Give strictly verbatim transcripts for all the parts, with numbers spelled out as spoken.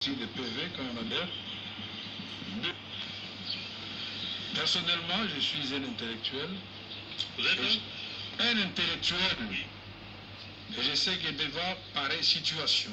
le P V quand on adhère. Personnellement, je suis un intellectuel. Vous êtes un, un intellectuel. Et je sais que devant pareille situation,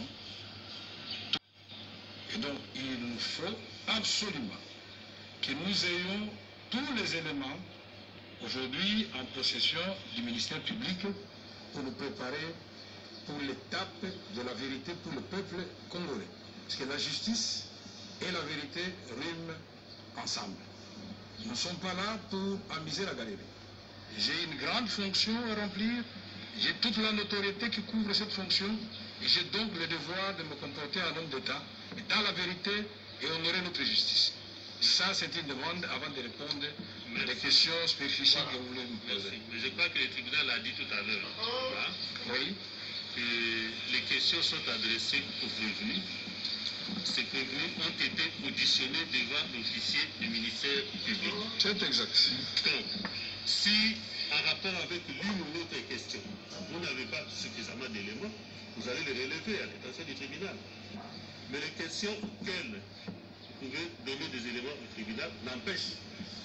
et donc il nous faut absolument que nous ayons tous les éléments aujourd'hui en possession du ministère public pour nous préparer pour l'étape de la vérité pour le peuple congolais. Parce que la justice et la vérité riment ensemble. Nous ne sommes pas là pour amuser la galerie. J'ai une grande fonction à remplir, j'ai toute la notoriété qui couvre cette fonction, et j'ai donc le devoir de me comporter en homme d'État, dans la vérité, et honorer notre justice. Ça, c'est une demande avant de répondre à des questions spécifiques que vous voulez me poser. Mais je crois que le tribunal l'a dit tout à l'heure. Hein, oui. Que les questions sont adressées aux prévenus. Ces prévenus ont été auditionnés devant l'officier du ministère public. C'est exact. Donc, si, en rapport avec l'une ou l'autre question, vous n'avez pas suffisamment d'éléments, vous allez les relever à l'attention du tribunal. Mais les questions auxquelles vous pouvez donner des éléments au tribunal n'empêchent.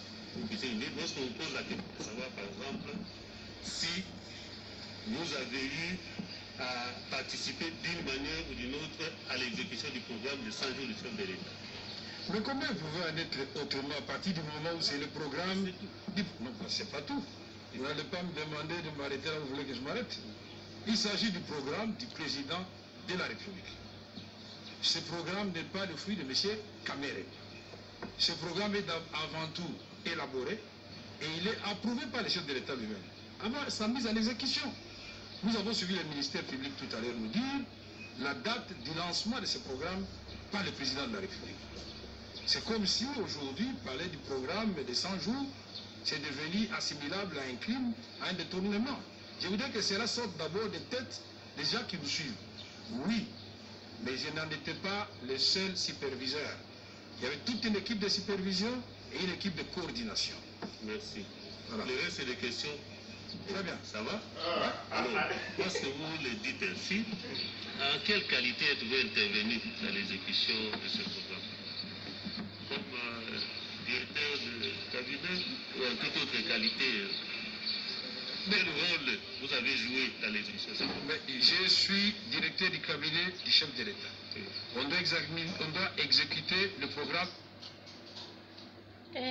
Lorsqu'on pose la question de savoir, par exemple, si vous avez eu à participer d'une manière ou d'une autre à l'exécution du programme de cent jours du chef de l'État. Mais comment vous pouvez en être autrement à partir du moment où c'est le programme du... Non, c'est pas tout. Vous n'allez pas me demander de m'arrêter là où vous voulez que je m'arrête. Il s'agit du programme du président de la République. Ce programme n'est pas le fruit de M. Kamere. Ce programme est avant tout élaboré et il est approuvé par les chefs de l'État lui-même. Avant sa mise en exécution. Nous avons suivi le ministère public tout à l'heure nous dire la date du lancement de ce programme par le président de la République. C'est comme si aujourd'hui, parler du programme des cent jours, c'est devenu assimilable à un crime, à un détournement. Je voudrais que cela sorte d'abord des têtes des gens qui nous suivent. Oui, mais je n'en étais pas le seul superviseur. Il y avait toute une équipe de supervision et une équipe de coordination. Merci. Voilà. Le reste, c'est des questions. Très bien. Ça va? Alors, lorsque vous le dites ainsi, en quelle qualité êtes-vous intervenu dans l'exécution de ce programme? Comme euh, directeur de cabinet ou en toute autre qualité? Quel rôle vous avez joué dans l'exécution de ce programme? Je suis directeur du cabinet du chef de l'État. Oui. On doit examiner, on doit exécuter le programme. Eh.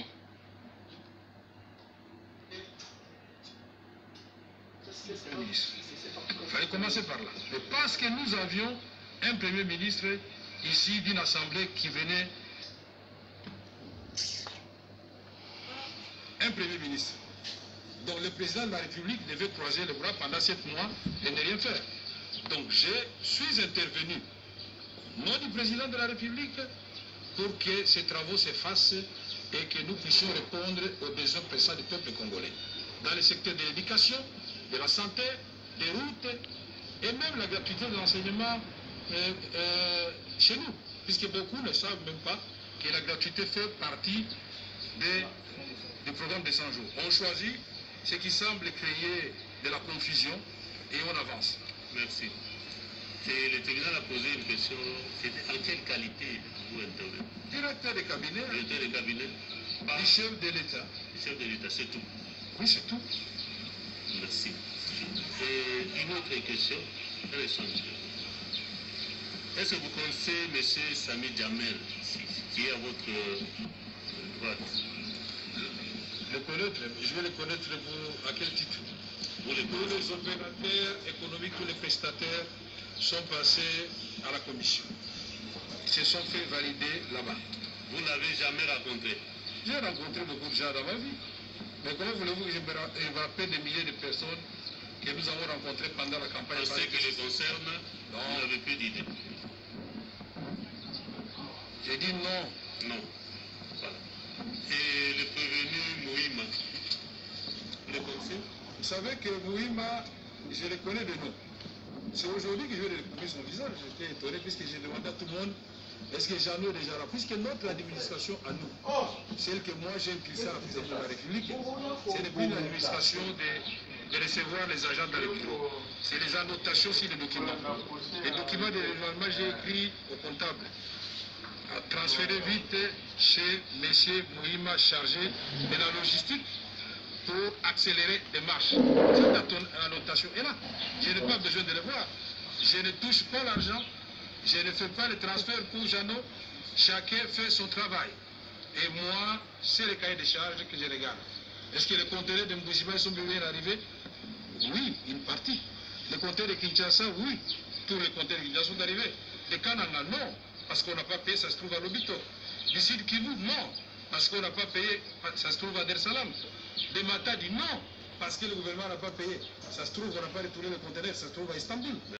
Il fallait commencer par là. Mais parce que nous avions un Premier ministre ici d'une assemblée qui venait... Un Premier ministre dont le président de la République devait croiser les bras pendant sept mois et ne rien faire. Donc je suis intervenu, au nom du président de la République, pour que ces travaux se fassent et que nous puissions répondre aux besoins pressants du peuple congolais. Dans le secteur de l'éducation, de la santé, des routes et même la gratuité de l'enseignement euh, euh, chez nous, puisque beaucoup ne savent même pas que la gratuité fait partie des, du programme des cent jours. On choisit ce qui semble créer de la confusion et on avance. Merci. Et le tribunal a posé une question, c'était en quelle qualité vous intervenez? Directeur de cabinet. Directeur de cabinet. Par du chef de l'État. Du chef de l'État, c'est tout. Oui, c'est tout. Merci. Et une autre question, récente. Est-ce que vous connaissez M. Sami Djamel, qui est à votre droite? Le connaître, je vais le connaître pour, à quel titre? Vous les Tous les opérateurs économiques, tous les prestataires sont passés à la commission. Ils se sont fait valider là-bas. Vous ne l'avez jamais rencontré? J'ai rencontré beaucoup de gens dans ma vie. Mais comment voulez-vous que je me rappelle des milliers de personnes que nous avons rencontrées pendant la campagne? En ce qui les concerne, non. Vous n'avez plus d'idée. J'ai dit non. Non. Voilà. Et le prévenu Mouima, vous le connaissez? Vous savez que Mouima, je le connais de nom. C'est aujourd'hui que je vais découvrir son visage. J'étais étonné puisque j'ai demandé à tout le monde est-ce que j'en ai déjà là? Puisque notre administration à nous, celle que moi j'ai impulsée à la présidence de la République, c'est depuis l'administration de, de recevoir les agents de la République. C'est les annotations sur les documents. Les documents de l'événement, j'ai écrit au comptable. transférer vite chez M. Mouhima, chargé de la logistique, pour accélérer les marches. Cette annotation est là. Je n'ai pas besoin de le voir. Je ne touche pas l'argent. Je ne fais pas le transfert pour Jeannot. Chacun fait son travail. Et moi, c'est le cahier de charges que je regarde. Est-ce que les conteneurs de Mboujiba sont bien arrivés? Oui, une partie. Les conteneurs de Kinshasa, oui. Tous les conteneurs de Kinshasa sont arrivés. Les Kananga, non. Parce qu'on n'a pas payé, ça se trouve à Lobito. Du Sud Kivu, non. Parce qu'on n'a pas payé, ça se trouve à Dar Salam. Des Matadi, non. Parce que le gouvernement n'a pas payé. Ça se trouve, on n'a pas retourné les conteneurs, ça se trouve à Istanbul.